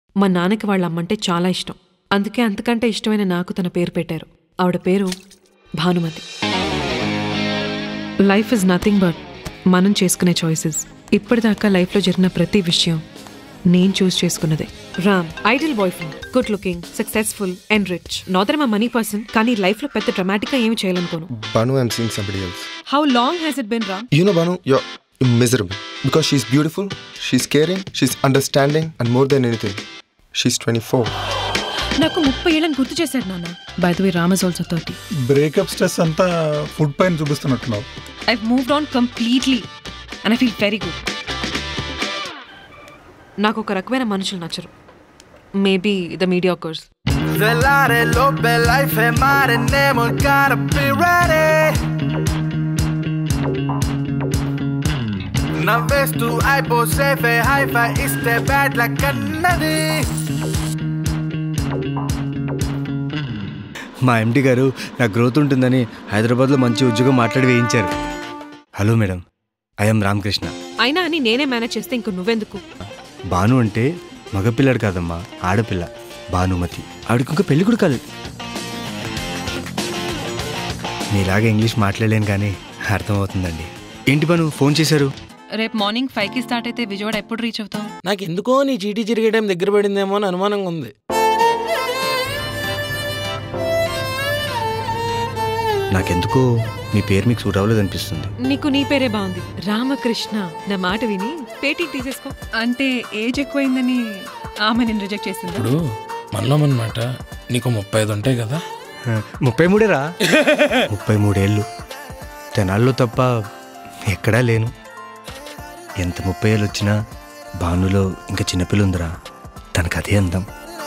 మా నాన్నకి వాళ్ళ అమ్మంటే చాలా ఇష్టం. అందుకే అంతకంటే ఇష్టమైన నాకు తన పేరు పెట్టారు. ఆవిడ పేరు Bhanumathi. Life is nothing but మనం చేసుకునే చాయిసెస్. ఇప్పటిదాకా లైఫ్లో జరిగిన ప్రతి విషయం నేను చూస్ చేసుకున్నదే. Ram ideal boyfriend, good looking, successful and rich. Not that I'm money person, కానీ లైఫ్ లో పెద్ద డ్రామాటిక్ గా ఏమి చేయాలనుకోను. Banu, I'm seeing somebody else. How long has it been, Ram? You know, Banu, you're miserable because she's beautiful, she's caring, she's understanding, and more than anything, she's 24. నాకు 30 ఏళ్ళని గుర్తు చేశాడు నాన్న. By the way, Ram is also 30. Breakup stress అంతా food పైన చూపిస్తున్నట్టున్నావు. I've moved on completely and I feel very good. నాకు ఒక రకమైన మనుషులు నచ్చరు. Maybe the mediocres. నవ్వేస్తూ అయిపోసేఫే హైఫై ఇస్తే బ్యాడ్ లక్ అన్నది. మా ఎండి గారు నా గ్రోత్ ఉంటుందని హైదరాబాద్లో మంచి ఉద్యోగం మాట్లాడి వేయించారు. Hello madam, I'm Ramakrishna. అయినా అని నేనే మేనేజ్ చేస్తే ఇంక నువ్వెందుకు? భాను అంటే మగపిల్లాడు కాదమ్మా, ఆడపిల్ల. భానుమతి. ఆవిడకి ఇంకా పెళ్లి కూడా కాలేదు. మీలాగా ఇంగ్లీష్ మాట్లాడలేను కానీ అర్థమవుతుందండి. ఏంటి భాను ఫోన్ చేశారు? రేపు మార్నింగ్ 5కి స్టార్ట్ అయితే విజయవాడ ఎప్పుడు రీచ్ అవుతాం? నాకు ఎందుకో నీ చీటీ జరిగే టైం దగ్గర పడిందేమో అని అనుమానంగా ఉంది. నాకెందుకో మీ పేరు మీకు సూట్ అవ్వలేదు అనిపిస్తుంది. నీకు నీ పేరే బాగుంది, రామకృష్ణ. నా మాట విని పేటీ తీసేసుకో. అంటే ఏజ్ ఎక్కువైందని ఆమె నేను రిజెక్ట్ చేసింది. ఇప్పుడు మనలో అన్నమాట నీకు 35 ఉంటాయి కదా. 33రా? 33 ఏళ్ళు తెనాల్లో తప్ప ఎక్కడా లేను. ఎంత 30 ఏళ్ళు వచ్చినా భానులో ఇంకా చిన్నపిల్ల ఉందిరా, తనకు అదే అందం.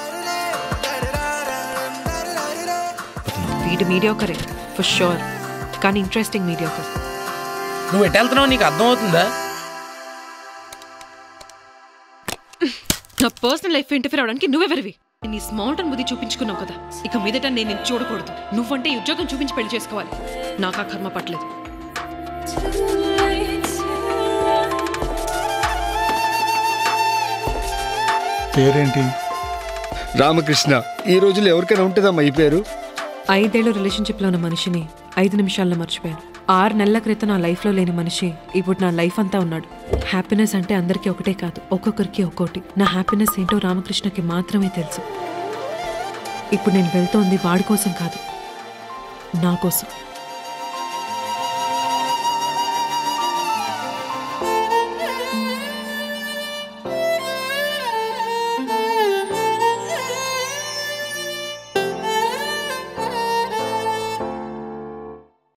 వీడు మీడియాకరే ఫర్ షూర్, కానీ ఇంట్రెస్టింగ్ మీడియాకర్. నువ్వు ఎటు వెళ్తున్నావు నీకు అర్థమవుతుందా? నా పర్సనల్ లైఫ్ ఇంటర్ఫీర్ అవడానికి నువ్వెవరివి? నీ స్మాల్ టౌన్ బుద్ధి చూపించుకున్నావు కదా, ఇక మీదట నేను చూడకూడదు. నువ్వంటే ఈ ఉద్యోగం చూపించి పెళ్లి చేసుకోవాలి. నాకు ఆ కర్మ పట్టలేదు. పేరేంటి? రామకృష్ణ. ఈ రోజుల్లో ఎవరికైనా ఉంటుందమ్మా ఈ పేరు? 5 ఏళ్ళు రిలేషన్షిప్లో ఉన్న మనిషిని 5 నిమిషాల్లో మర్చిపోయాను. 6 నెలల క్రితం నా లైఫ్లో లేని మనిషి ఇప్పుడు నా లైఫ్ అంతా ఉన్నాడు. హ్యాపీనెస్ అంటే అందరికీ ఒకటే కాదు, ఒక్కొక్కరికి ఒక్కోటి. నా హ్యాపీనెస్ ఏంటో రామకృష్ణకి మాత్రమే తెలుసు. ఇప్పుడు నేను వెళ్తోంది వాడి కోసం కాదు, నా కోసం.